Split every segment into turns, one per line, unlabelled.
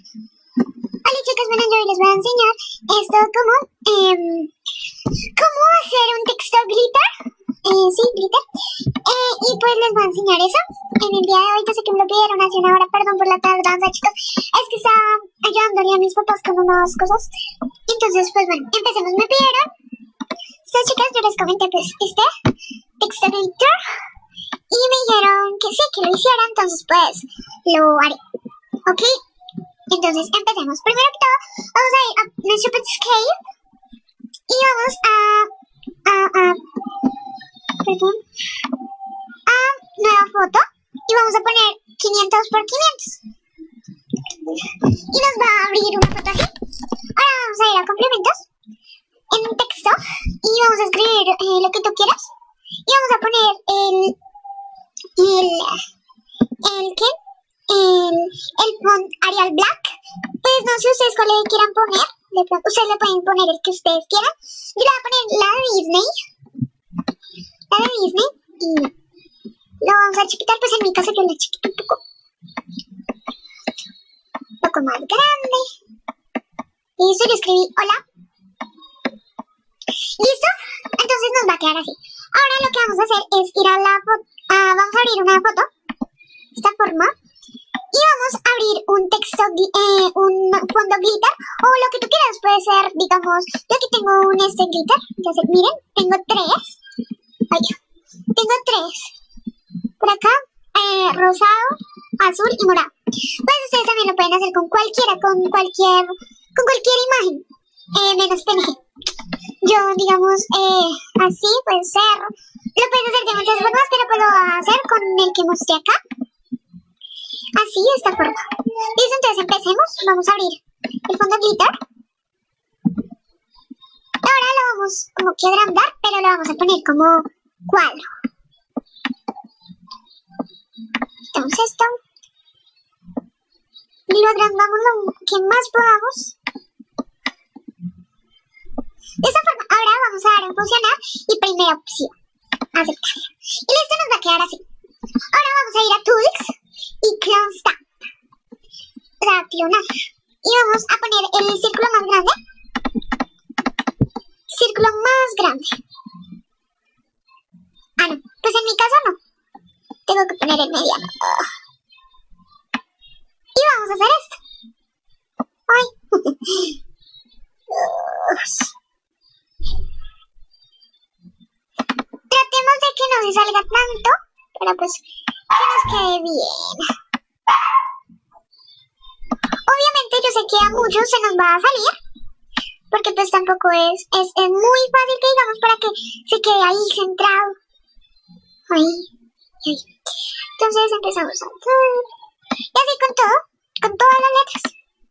Hola chicos, bueno, yo hoy les voy a enseñar esto cómo hacer un texto glitter. Sí, glitter. Y pues les voy a enseñar eso en el día de hoy. Yo sé que me lo pidieron hace una hora, perdón por la tardanza chicos. Es que estaba ayudándole a mis papás con unas cosas. Entonces pues bueno, empecemos. Me pidieron estas chicas, yo les comenté pues este texto glitter. Y me dijeron que sí, que lo hiciera, entonces pues lo haré. ¿Ok? Entonces empecemos. Primero que todo, vamos a ir a nuestro Petscape y vamos a nueva foto y vamos a poner 500 por 500 y nos va a abrir una foto así. Ahora vamos a ir a complementos en un texto y vamos a escribir lo que tú quieras y vamos a poner el font Arial Black. Pues no sé ustedes cuál le quieran poner. Ustedes le pueden poner el que ustedes quieran. Yo le voy a poner la de Disney. Y lo vamos a chiquitar. Pues en mi caso yo la chiquito un poco más grande. Listo, yo escribí hola. ¿Listo? Entonces nos va a quedar así. Ahora lo que vamos a hacer es ir a la foto. Vamos a abrir una foto. De esta forma. Y vamos a abrir un texto, un fondo glitter, o lo que tú quieras, puede ser, digamos, yo aquí tengo un glitter, entonces miren, tengo tres, por acá, rosado, azul y morado. Pues ustedes también lo pueden hacer con cualquier imagen, menos PNG. Yo, digamos, así puede ser, lo puedes hacer de muchas formas, pero pues lo voy a hacer con el que mostré acá. Así, de esta forma. Listo, entonces empecemos. Vamos a abrir el fondo glitter. Ahora lo vamos como que agrandar, pero lo vamos a poner como cuadro. Quitamos esto. Y lo agrandamos lo que más podamos. De esta forma, ahora vamos a dar en funcionar y primera opción. Aceptar. Y listo, nos va a quedar así. Ahora vamos a ir a Tools y Clone Stamp. O sea, clonar. Y vamos a poner el círculo más grande. Círculo más grande. Ah, no. Pues en mi caso no. Tengo que poner el mediano. Y vamos a hacer esto. Ay. Tratemos de que no se salga tanto. Pero pues que nos quede bien. Obviamente yo sé que a muchos se nos va a salir, porque pues tampoco es muy fácil que digamos para que se quede ahí centrado. Ahí. Entonces empezamos a hacer. Y así con todas las letras.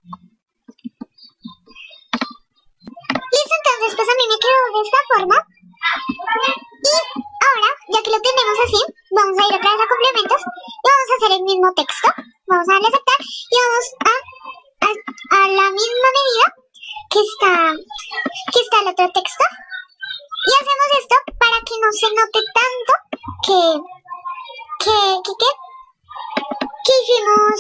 Listo, entonces pues a mí me quedó de esta forma. Y ahora, ya que lo tenemos así, vamos a ir otra vez a complementos y vamos a hacer el mismo texto. Vamos a darle a aceptar y vamos a la misma medida que está el otro texto. Y hacemos esto para que no se note tanto que hicimos,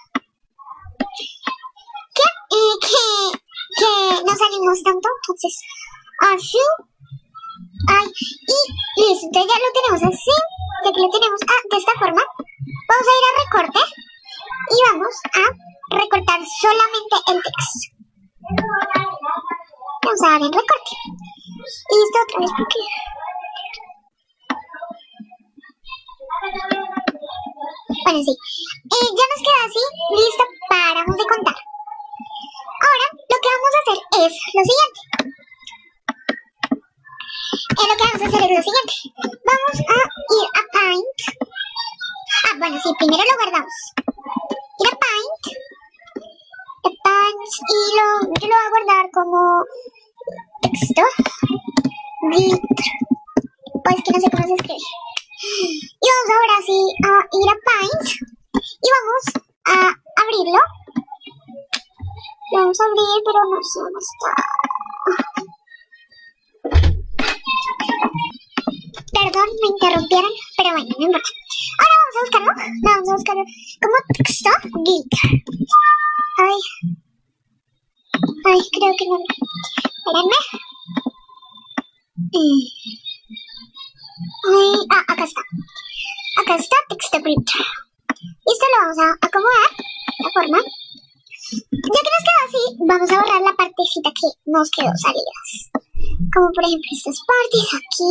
que no salimos tanto. Entonces, así. Ay, y listo, entonces ya lo tenemos así, ya que lo tenemos de esta forma, vamos a ir a recorte y vamos a recortar solamente el texto. Vamos a dar en recorte. Y listo, otra vez porque... Bueno, sí, ya nos queda así, listo, paramos de contar. Ahora lo que vamos a hacer es lo siguiente. Lo que vamos a hacer es lo siguiente. Vamos a ir a Paint. Bueno, sí, primero lo guardamos. Ir a Paint. Y yo lo voy a guardar como texto. Glitter. O es que no sé cómo se escribe. Y vamos ahora sí a ir a Paint. Y vamos a abrirlo. Lo vamos a abrir, pero no sé dónde está. Perdón, me interrumpieron, pero bueno, no importa. Ahora vamos a buscarlo como texto glitter. Ay, creo que no. Espérenme. Acá está. Acá está Texto Glitter. Esto lo vamos a acomodar de esta forma. Ya que nos quedó así, vamos a borrar la partecita que nos quedó salidas. Como por ejemplo estas partes aquí.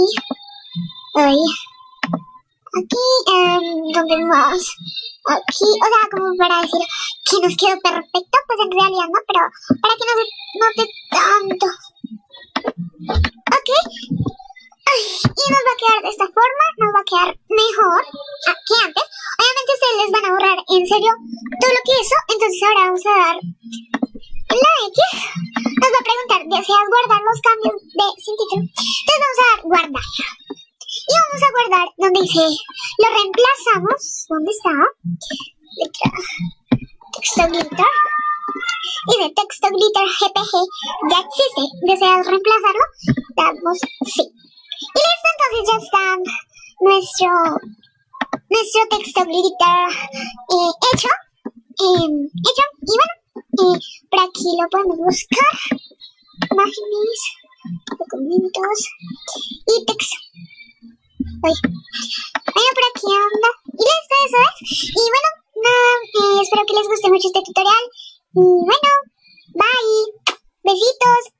Aquí, ¿dónde más? Aquí, o sea, como para decir que nos quedó perfecto, pues en realidad no, pero para que no se note tanto. Ok. Y nos va a quedar de esta forma, nos va a quedar mejor que antes. Obviamente ustedes les van a borrar en serio todo lo que hizo, entonces ahora vamos a dar la X. Nos va a preguntar, ¿deseas guardar los cambios de sin título? Entonces vamos a dar guardar. Y vamos a guardar donde dice, lo reemplazamos, ¿dónde está? Letra Texto Glitter. Dice Texto Glitter GPG, ya existe, ¿deseas reemplazarlo? Damos sí. Y listo, entonces ya está nuestro Texto Glitter hecho. Y bueno, por aquí lo podemos buscar. Imágenes, documentos y texto. Bueno, por aquí anda. Y listo, eso es. Y bueno, nada, espero que les guste mucho este tutorial. Y bueno, bye. Besitos.